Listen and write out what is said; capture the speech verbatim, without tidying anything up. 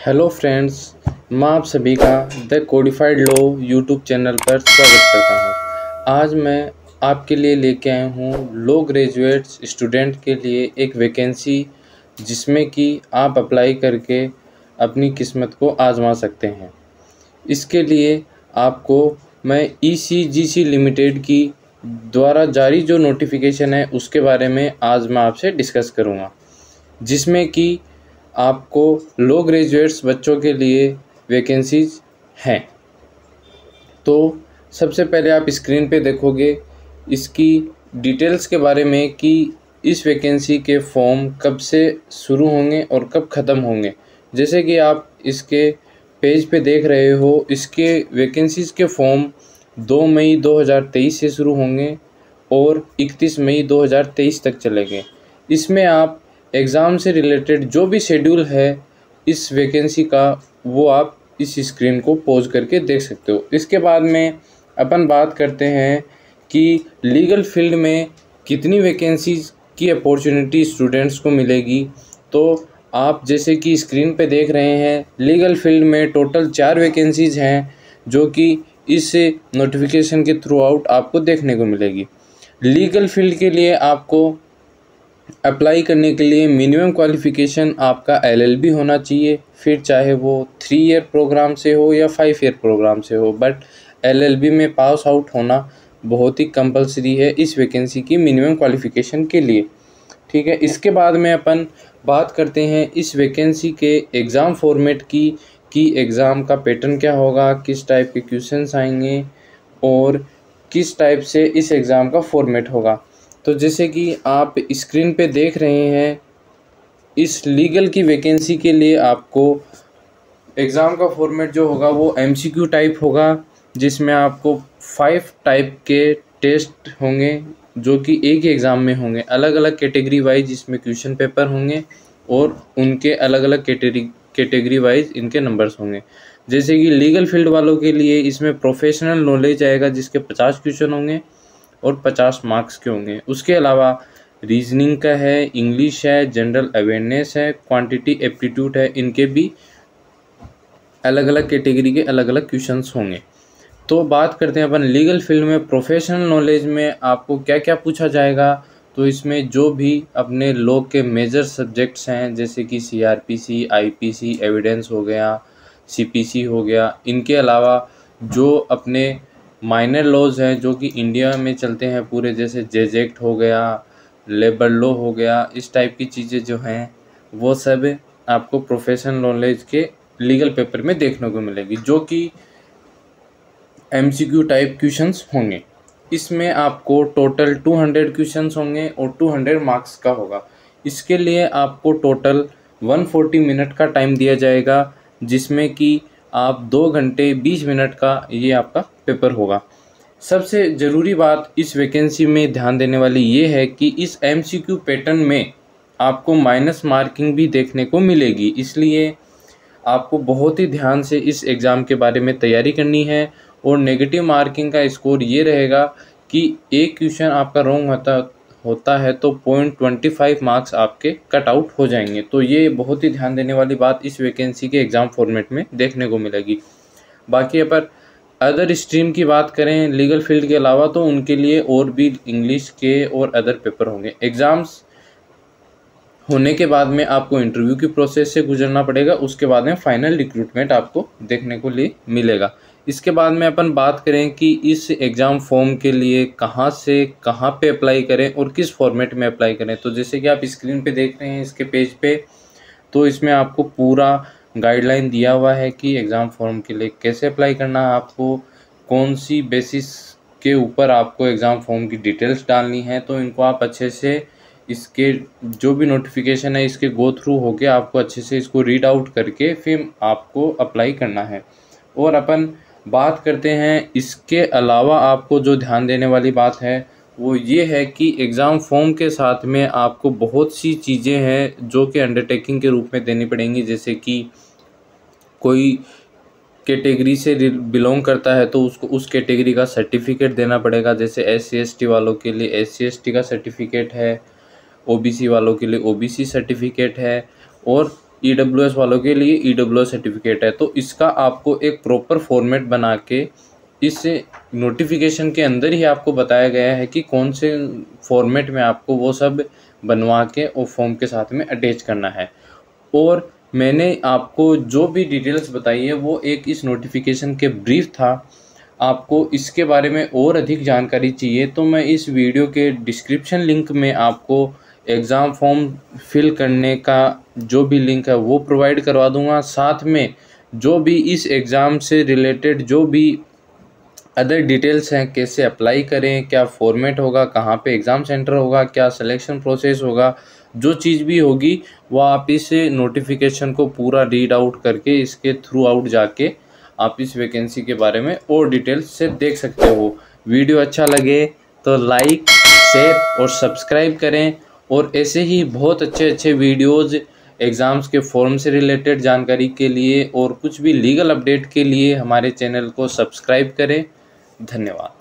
Hello friends, मैं आप सभी का the codified law YouTube channel पर स्वागत करता हूं। आज मैं आपके लिए लेके आया हूं लॉ ग्रेजुएट्स स्टूडेंट के लिए एक वैकेंसी, जिसमें कि आप अप्लाई करके अपनी किस्मत को आजमा सकते हैं। इसके लिए आपको मैं ई सी जी सी लिमिटेड की द्वारा जारी जो नोटिफिकेशन है उसके बारे में आज मैं आपसे डिस्कस करूँगा, जिसमें कि आपको लो ग्रेजुएट्स बच्चों के लिए वैकेंसीज हैं। तो सबसे पहले आप स्क्रीन पे देखोगे इसकी डिटेल्स के बारे में कि इस वैकेंसी के फॉर्म कब से शुरू होंगे और कब ख़त्म होंगे। जैसे कि आप इसके पेज पे देख रहे हो, इसके वैकेंसीज़ के फॉर्म दो मई दो हज़ार तेईस से शुरू होंगे और इकतीस मई दो हज़ार तेईस तक चलेंगे। इसमें आप एग्ज़ाम से रिलेटेड जो भी शेड्यूल है इस वैकेंसी का, वो आप इस स्क्रीन को पॉज करके देख सकते हो। इसके बाद में अपन बात करते हैं कि लीगल फील्ड में कितनी वैकेंसीज़ की अपॉर्चुनिटी स्टूडेंट्स को मिलेगी। तो आप जैसे कि स्क्रीन पे देख रहे हैं, लीगल फील्ड में टोटल चार वैकेंसीज़ हैं जो कि इस नोटिफिकेशन के थ्रू आउट आपको देखने को मिलेगी। लीगल फील्ड के लिए आपको अप्लाई करने के लिए मिनिमम क्वालिफ़िकेशन आपका एल एल बी होना चाहिए, फिर चाहे वो थ्री ईयर प्रोग्राम से हो या फाइव ईयर प्रोग्राम से हो, बट एल एल बी में पास आउट होना बहुत ही कंपलसरी है इस वैकेंसी की मिनिमम क्वालिफ़िकेशन के लिए। ठीक है, इसके बाद में अपन बात करते हैं इस वैकेंसी के एग्ज़ाम फॉर्मेट की कि एग्ज़ाम का पैटर्न क्या होगा, किस टाइप के क्वेश्चंस आएंगे और किस टाइप से इस एग्ज़ाम का फॉर्मेट होगा। तो जैसे कि आप स्क्रीन पे देख रहे हैं, इस लीगल की वैकेंसी के लिए आपको एग्ज़ाम का फॉर्मेट जो होगा वो एम सी क्यू टाइप होगा, जिसमें आपको फाइव टाइप के टेस्ट होंगे जो कि एक ही एग्ज़ाम में होंगे। अलग अलग कैटेगरी वाइज इसमें क्वेश्चन पेपर होंगे और उनके अलग अलग कैटेगरी कैटेगरी वाइज इनके नंबर्स होंगे। जैसे कि लीगल फील्ड वालों के लिए इसमें प्रोफेशनल नॉलेज आएगा, जिसके पचास क्वेश्चन होंगे और पचास मार्क्स के होंगे। उसके अलावा रीजनिंग का है, इंग्लिश है, जनरल अवेयरनेस है, क्वांटिटी एप्टीट्यूड है, इनके भी अलग अलग कैटेगरी के अलग अलग क्वेश्चंस होंगे। तो बात करते हैं अपन लीगल फील्ड में प्रोफेशनल नॉलेज में आपको क्या क्या पूछा जाएगा। तो इसमें जो भी अपने लॉ के मेजर सब्जेक्ट्स हैं, जैसे कि C R P C, I P C, evidence हो गया, सी पी सी हो गया, इनके अलावा जो अपने माइनर लॉज हैं जो कि इंडिया में चलते हैं पूरे, जैसे जेज एक्ट हो गया, लेबर लॉ हो गया, इस टाइप की चीज़ें जो हैं वो सब आपको प्रोफेशनल नॉलेज के लीगल पेपर में देखने को मिलेगी, जो कि M C Q type questions होंगे। इसमें आपको टोटल दो सौ क्वेश्चंस होंगे और दो सौ मार्क्स का होगा। इसके लिए आपको टोटल एक सौ चालीस मिनट का टाइम दिया जाएगा, जिसमें कि आप दो घंटे बीस मिनट का ये आपका पेपर होगा। सबसे ज़रूरी बात इस वैकेंसी में ध्यान देने वाली ये है कि इस एम सी क्यू पैटर्न में आपको माइनस मार्किंग भी देखने को मिलेगी, इसलिए आपको बहुत ही ध्यान से इस एग्ज़ाम के बारे में तैयारी करनी है। और नेगेटिव मार्किंग का स्कोर ये रहेगा कि एक क्वेश्चन आपका रॉन्ग होता होता है तो पॉइंट ट्वेंटी फाइव मार्क्स आपके कट आउट हो जाएंगे। तो ये बहुत ही ध्यान देने वाली बात इस वैकेंसी के एग्ज़ाम फॉर्मेट में देखने को मिलेगी। बाकी अगर अदर स्ट्रीम की बात करें लीगल फील्ड के अलावा, तो उनके लिए और भी इंग्लिश के और अदर पेपर होंगे। एग्ज़ाम्स होने के बाद में आपको इंटरव्यू की प्रोसेस से गुजरना पड़ेगा, उसके बाद में फाइनल रिक्रूटमेंट आपको देखने को लिए मिलेगा। इसके बाद में अपन बात करें कि इस एग्ज़ाम फॉर्म के लिए कहाँ से कहाँ पे अप्लाई करें और किस फॉर्मेट में अप्लाई करें। तो जैसे कि आप स्क्रीन पे देख रहे हैं इसके पेज पे, तो इसमें आपको पूरा गाइडलाइन दिया हुआ है कि एग्ज़ाम फॉर्म के लिए कैसे अप्लाई करना है, आपको कौन सी बेसिस के ऊपर आपको एग्ज़ाम फॉर्म की डिटेल्स डालनी है। तो इनको आप अच्छे से इसके जो भी नोटिफिकेशन है इसके गो थ्रू होके आपको अच्छे से इसको रीड आउट करके फिर आपको अप्लाई करना है। और अपन बात करते हैं इसके अलावा आपको जो ध्यान देने वाली बात है वो ये है कि एग्ज़ाम फॉर्म के साथ में आपको बहुत सी चीज़ें हैं जो कि अंडरटेकिंग के रूप में देनी पड़ेंगी। जैसे कि कोई कैटेगरी से बिलोंग करता है तो उसको उस कैटेगरी का सर्टिफिकेट देना पड़ेगा। जैसे एस सी एस टी वालों के लिए एस सी एस टी का सर्टिफिकेट है, ओ बी सी वालों के लिए ओ बी सी सर्टिफिकेट है, और ई डब्ल्यू एस वालों के लिए ई डब्ल्यू एस सर्टिफिकेट है। तो इसका आपको एक प्रॉपर फॉर्मेट बना के इस नोटिफिकेशन के अंदर ही आपको बताया गया है कि कौन से फॉर्मेट में आपको वो सब बनवा के और फॉर्म के साथ में अटैच करना है। और मैंने आपको जो भी डिटेल्स बताई है वो एक इस नोटिफिकेशन के ब्रीफ था। आपको इसके बारे में और अधिक जानकारी चाहिए तो मैं इस वीडियो के डिस्क्रिप्शन लिंक में आपको एग्ज़ाम फॉर्म फिल करने का जो भी लिंक है वो प्रोवाइड करवा दूंगा। साथ में जो भी इस एग्ज़ाम से रिलेटेड जो भी अदर डिटेल्स हैं, कैसे अप्लाई करें, क्या फॉर्मेट होगा, कहाँ पे एग्ज़ाम सेंटर होगा, क्या सिलेक्शन प्रोसेस होगा, जो चीज़ भी होगी वो आप इस नोटिफिकेशन को पूरा रीड आउट करके इसके थ्रू आउट जाके आप इस वैकेंसी के बारे में और डिटेल्स से देख सकते हो। वीडियो अच्छा लगे तो लाइक, शेयर और सब्सक्राइब करें और ऐसे ही बहुत अच्छे अच्छे वीडियोज़ एग्ज़ाम्स के फॉर्म से रिलेटेड जानकारी के लिए और कुछ भी लीगल अपडेट के लिए हमारे चैनल को सब्सक्राइब करें। धन्यवाद।